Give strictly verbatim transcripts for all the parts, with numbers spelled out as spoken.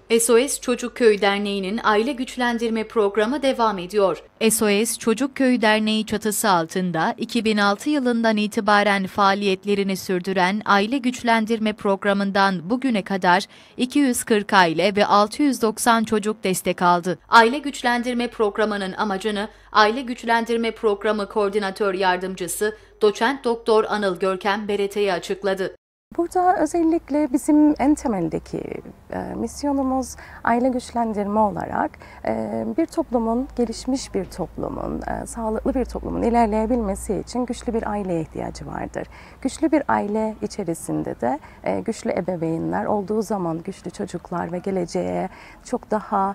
S O S Çocuk Köyü Derneği'nin aile güçlendirme programı devam ediyor. S O S Çocuk Köyü Derneği çatısı altında iki bin altı yılından itibaren faaliyetlerini sürdüren aile güçlendirme programından bugüne kadar iki yüz kırk aile ve altı yüz doksan çocuk destek aldı. Aile güçlendirme programının amacını Aile Güçlendirme Programı Koordinatör Yardımcısı Doçent Doktor Anıl Görkem B R T'ye açıkladı. Burada özellikle bizim en temeldeki e, misyonumuz aile güçlendirme olarak e, bir toplumun, gelişmiş bir toplumun, e, sağlıklı bir toplumun ilerleyebilmesi için güçlü bir aileye ihtiyacı vardır. Güçlü bir aile içerisinde de e, güçlü ebeveynler olduğu zaman güçlü çocuklar ve geleceğe çok daha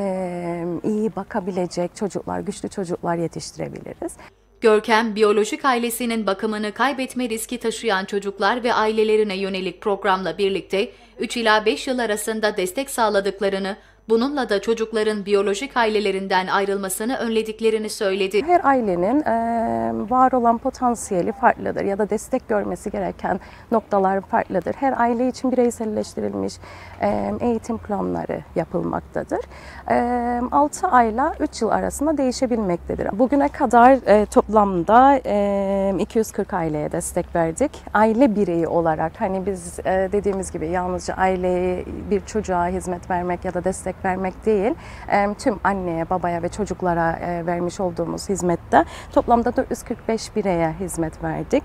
e, iyi bakabilecek çocuklar, güçlü çocuklar yetiştirebiliriz. Görkem, biyolojik ailesinin bakımını kaybetme riski taşıyan çocuklar ve ailelerine yönelik programla birlikte üç ila beş yıl arasında destek sağladıklarını, bununla da çocukların biyolojik ailelerinden ayrılmasını önlediklerini söyledi. Her ailenin e, var olan potansiyeli farklıdır ya da destek görmesi gereken noktalar farklıdır. Her aile için bireyselleştirilmiş e, eğitim planları yapılmaktadır. E, altı ayla üç yıl arasında değişebilmektedir. Bugüne kadar e, toplamda e, iki yüz kırk aileye destek verdik. Aile bireyi olarak hani biz e, dediğimiz gibi yalnızca aileye, bir çocuğa hizmet vermek ya da destek vermek değil, tüm anneye, babaya ve çocuklara vermiş olduğumuz hizmette toplamda dört yüz kırk beş bireye hizmet verdik.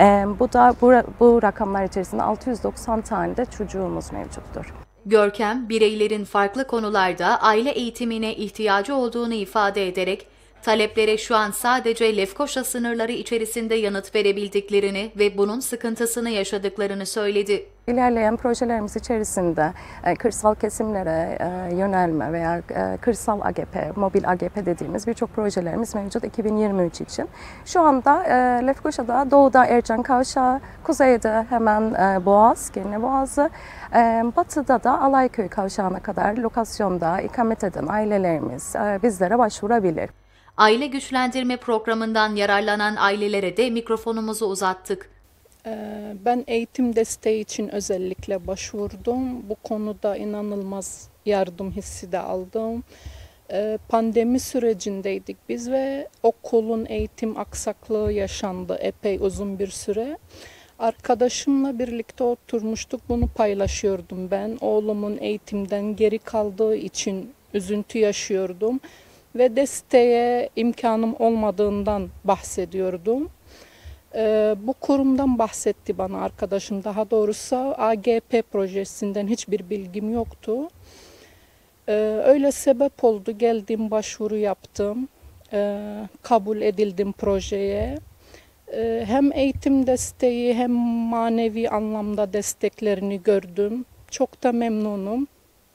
Bu da bu, bu rakamlar içerisinde altı yüz doksan tane de çocuğumuz mevcuttur. Görkem, bireylerin farklı konularda aile eğitimine ihtiyacı olduğunu ifade ederek, taleplere şu an sadece Lefkoşa sınırları içerisinde yanıt verebildiklerini ve bunun sıkıntısını yaşadıklarını söyledi. İlerleyen projelerimiz içerisinde kırsal kesimlere yönelme veya kırsal A G P, mobil A G P dediğimiz birçok projelerimiz mevcut iki bin yirmi üç için. Şu anda Lefkoşa'da doğuda Ercan Kavşağı, kuzeyde hemen Boğaz, Girne Boğazı, batıda da Alayköy Kavşağı'na kadar lokasyonda ikamet eden ailelerimiz bizlere başvurabilir. Aile güçlendirme programından yararlanan ailelere de mikrofonumuzu uzattık. Ben eğitim desteği için özellikle başvurdum. Bu konuda inanılmaz yardım hissi de aldım. Pandemi sürecindeydik biz ve okulun eğitim aksaklığı yaşandı epey uzun bir süre. Arkadaşımla birlikte oturmuştuk, bunu paylaşıyordum ben. Oğlumun eğitimden geri kaldığı için üzüntü yaşıyordum ve desteğe imkanım olmadığından bahsediyordum. Ee, bu kurumdan bahsetti bana arkadaşım. Daha doğrusu A G P projesinden hiçbir bilgim yoktu. Ee, öyle sebep oldu. Geldim, başvuru yaptım. Ee, kabul edildim projeye. Ee, hem eğitim desteği hem manevi anlamda desteklerini gördüm. Çok da memnunum.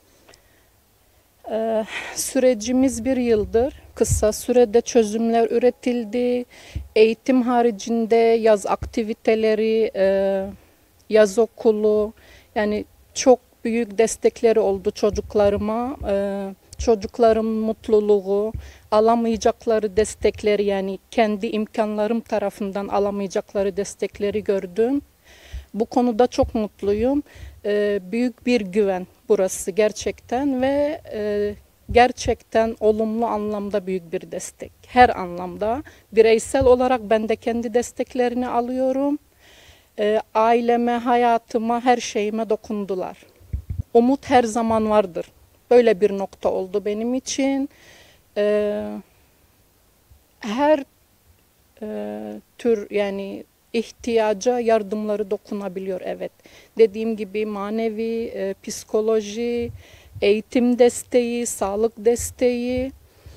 Ee, sürecimiz bir yıldır. Kısa sürede çözümler üretildi. Eğitim haricinde yaz aktiviteleri, e, yaz okulu, yani çok büyük destekleri oldu çocuklarıma. E, çocukların mutluluğu, alamayacakları destekleri, yani kendi imkanlarım tarafından alamayacakları destekleri gördüm. Bu konuda çok mutluyum. E, büyük bir güven burası gerçekten ve e, gerçekten olumlu anlamda büyük bir destek. Her anlamda. Bireysel olarak ben de kendi desteklerini alıyorum. E, aileme, hayatıma, her şeyime dokundular. Umut her zaman vardır. Böyle bir nokta oldu benim için. E, her e, tür yani ihtiyaca yardımları dokunabiliyor, evet. Dediğim gibi manevi, e, psikoloji, eğitim desteği, sağlık desteği,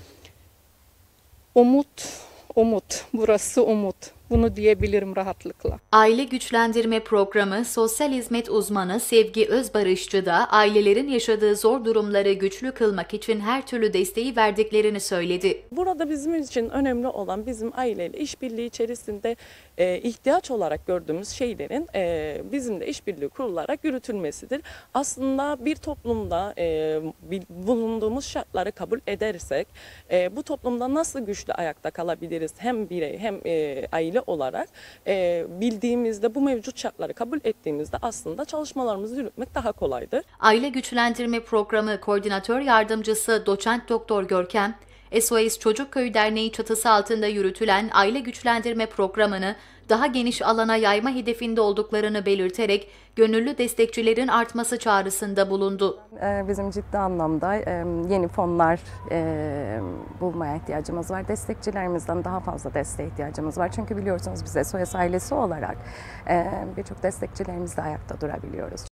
umut, umut. Burası umut. Bunu diyebilirim rahatlıkla. Aile Güçlendirme Programı Sosyal Hizmet Uzmanı Sevgi Özbarışçı da ailelerin yaşadığı zor durumları güçlü kılmak için her türlü desteği verdiklerini söyledi. Burada bizim için önemli olan bizim aileyle işbirliği içerisinde e, ihtiyaç olarak gördüğümüz şeylerin e, bizimle işbirliği kurularak yürütülmesidir. Aslında bir toplumda e, bulunduğumuz şartları kabul edersek e, bu toplumda nasıl güçlü ayakta kalabiliriz hem birey hem e, aile aile olarak e, bildiğimizde, bu mevcut şartları kabul ettiğimizde aslında çalışmalarımızı yürütmek daha kolaydır. Aile Güçlendirme Programı Koordinatör Yardımcısı Doçent Doktor Görkem, S O S Çocuk Köyü Derneği çatısı altında yürütülen aile güçlendirme programını daha geniş alana yayma hedefinde olduklarını belirterek gönüllü destekçilerin artması çağrısında bulundu. Bizim ciddi anlamda yeni fonlar bulmaya ihtiyacımız var. Destekçilerimizden daha fazla desteğe ihtiyacımız var. Çünkü biliyorsunuz biz S O S ailesi olarak birçok destekçilerimizle ayakta durabiliyoruz.